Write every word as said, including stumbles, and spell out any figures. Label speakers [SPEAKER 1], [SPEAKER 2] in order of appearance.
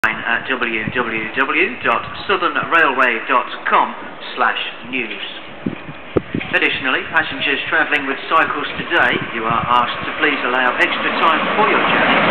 [SPEAKER 1] at w w w dot southern railway dot com slash news. Additionally, passengers travelling with cycles today, you are asked to please allow extra time for your journey